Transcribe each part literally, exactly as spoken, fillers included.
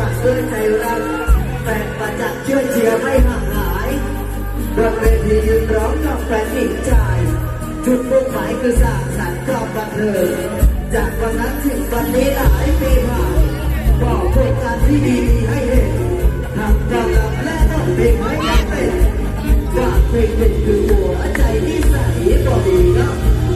ากด้วยใจรักแฟนประจักษ์ช่วยเชียร์ไม่ห่างหายบนเวทียืนร้องกับแฟนหญิงใจจุดมุ่งหมายคือสร้างสรรค์ความบันเทิงจากวันนั้นถึงวันนี้หลายปีผ่านบอกโครงการที่ดีๆให้เห็นทำความลับและต้องเพลงให้กันเป็นฝากเพลงเป็นคือหัวใจที่ใสก็ดีครับ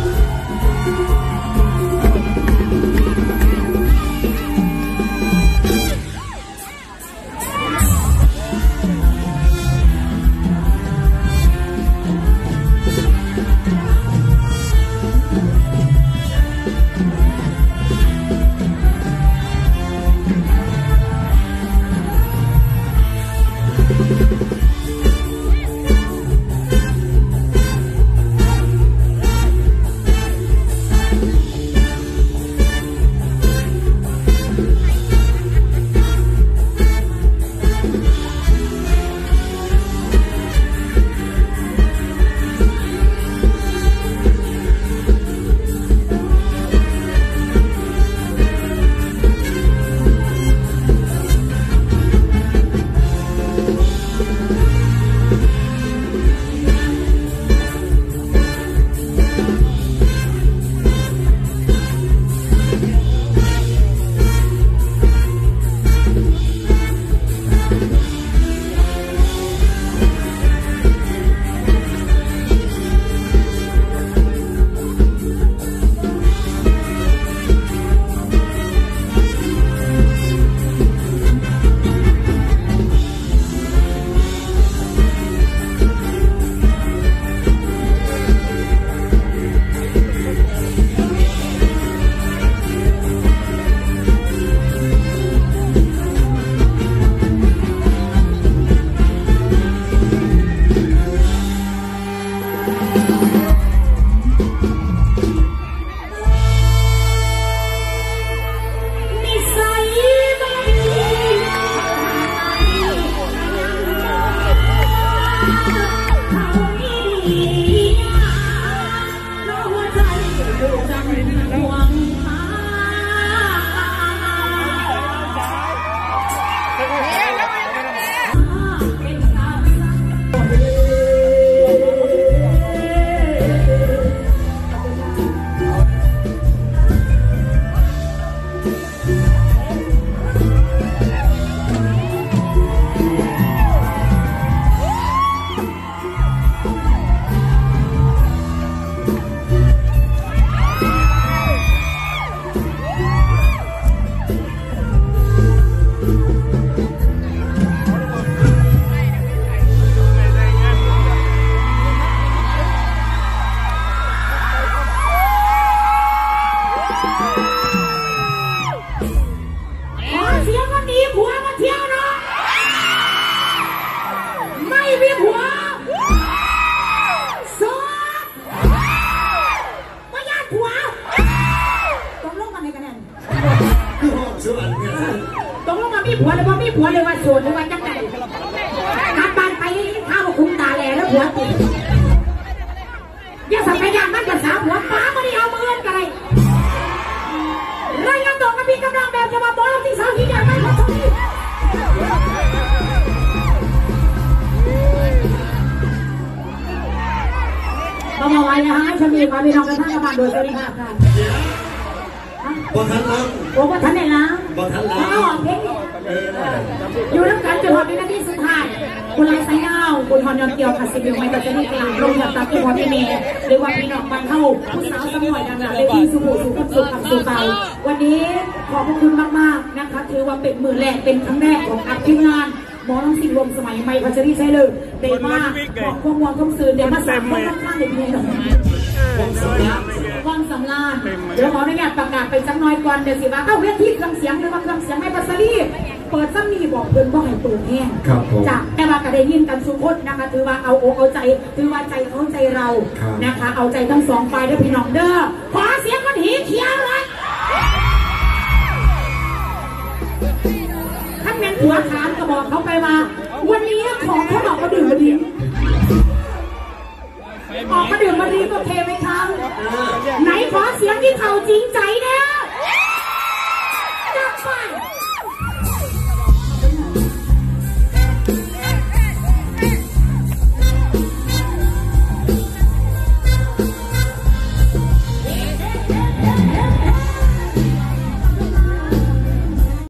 ผัวเลยว่ามีผัวเลยว่าโสดเลยว่าจังไงกลับบ้านไปข้าวคุ้มตาแหล่แล้วผัวติดอย่าสังเกตมันกับสาวผัวป้าไม่ได้เอามือกันเลยรายงานตัวกันมีกำลังแบบจะมาบอลที่สาวที่ใหญ่ไม่ขอโทษก็มาไว้นะฮะฉันมีความมีน้องกันทั้งกระบาดโดยสวัสดิภาพกันบอทันล้างโอ้บอทันได้ล้างบอทันล้างอยู่ร่วมกันจนวันวินาทีสุดท้ายคุณลายสายดาวคุณทอนยอนเกี่ยวขัดสิบอยู่ไม่ต่อจะมีกลางลงจากตาคุณพอพี่เมย์หรือว่าพี่น้องบันเท่าผู้สาวสมัยดังๆเลยที่สุขุสุขุสุขขับสุขไปวันนี้ขอบคุณมากๆนะคะถือว่าเป็นมือแรกเป็นครั้งแรกของอัพทีมงานหมอน้ำสิ่งรวมสมัยไม่พัชรีใช่เลยเดมาบอกพวกมวลต้องซื้อเดมาสามคนข้างๆเด็กนี่หน่อยว่างสำราญเดี๋ยวขออนุญาตประกาศไปสักน้อยก่อนเดี๋ยวสิว่าเข้าเวทีเครื่องเสียงหรือว่าเครื่องเสียงไม่พัชรีเปิดซ้ำนี่บอกเดินว่าให้ตัวแห้งจากแต่ว่ากระไดยินกันสุขดนะคะถือว่าเอาอกเอาใจถือว่าใจเขาใจเรานะคะเอาใจทั้งสองฝ่ายด้วยพี่น้องเด้อขอเสียงคนหีเขียวเลยท่านแม่ผัวขานก็บอกเขาไปว่าวันนี้ของเขาบอกมาดื่มมาดีออกมาดื่มมาดีก็เทไหมคะไหนขอเสียงที่เขาจริงใจเนี่ยจับไป